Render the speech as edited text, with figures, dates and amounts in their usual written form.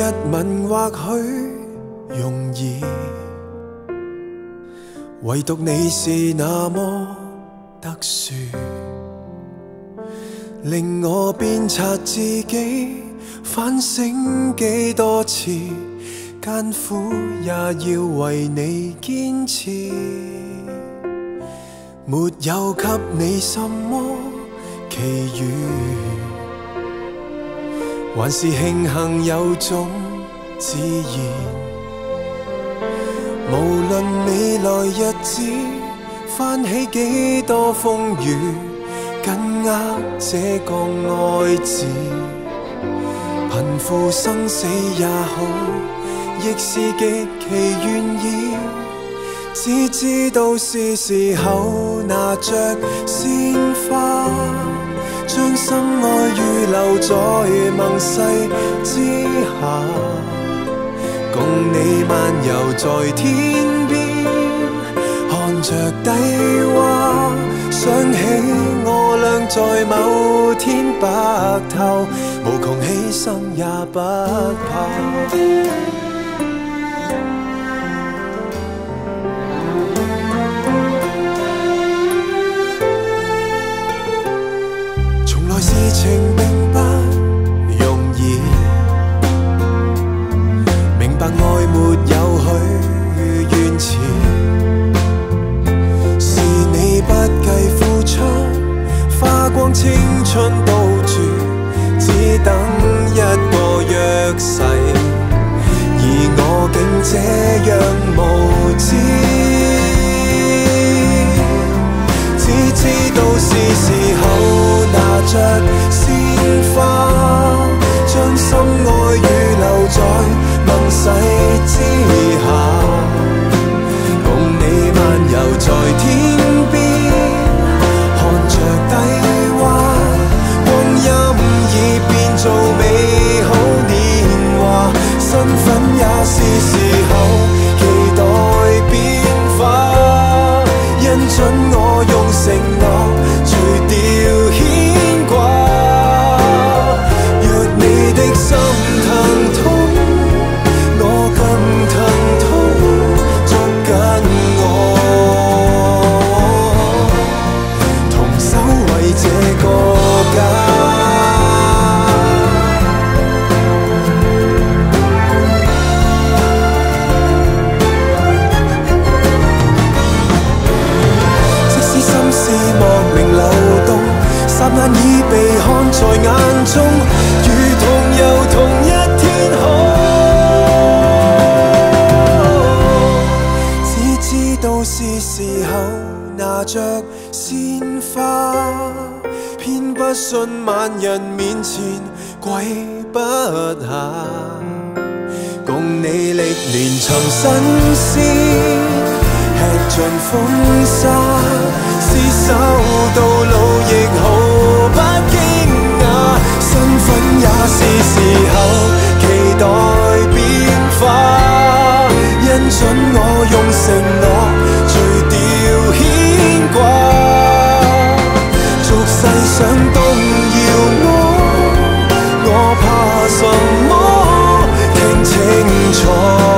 一吻或許容易，唯獨你是那麼特殊，令我鞭策自己反省幾多次，艱苦也要為你堅持，沒有給你什麼奇遇，還是慶幸有種自然。無論未來日子翻起幾多風雨，緊握這個愛字，貧富生死也好，亦是極其願意。只知道是時候拿着鮮花，將心愛預留在盟誓之下，共你漫遊在天邊，看着低洼，想起我倆在某天白頭，無窮犧牲也不怕。事情並不容易，明白愛沒有許願詞，是你不計付出，花光青春都住，只等一個約誓，而我竟這樣無知，只知道是時候拿着鮮花，將心愛預留在盟誓之下，共你漫遊在天邊，看着低洼，光陰已變做美好年華，身份也是時候期待變化，因準我用承諾除掉牽掛，若你的心疼痛，我更疼痛，捉緊我，同守衛這個家。即使心事莫名流動，霎眼已被看在眼中，如同遊同一天空。只知道是時候拿着鮮花，偏不信萬人面前跪不下，共你歷練尋新鮮，吃盡風沙，廝守到老亦毫不驚訝，身份也是時候期待變化，因準我用承諾除掉牽掛，俗世想動搖我怕什麼？聽清楚。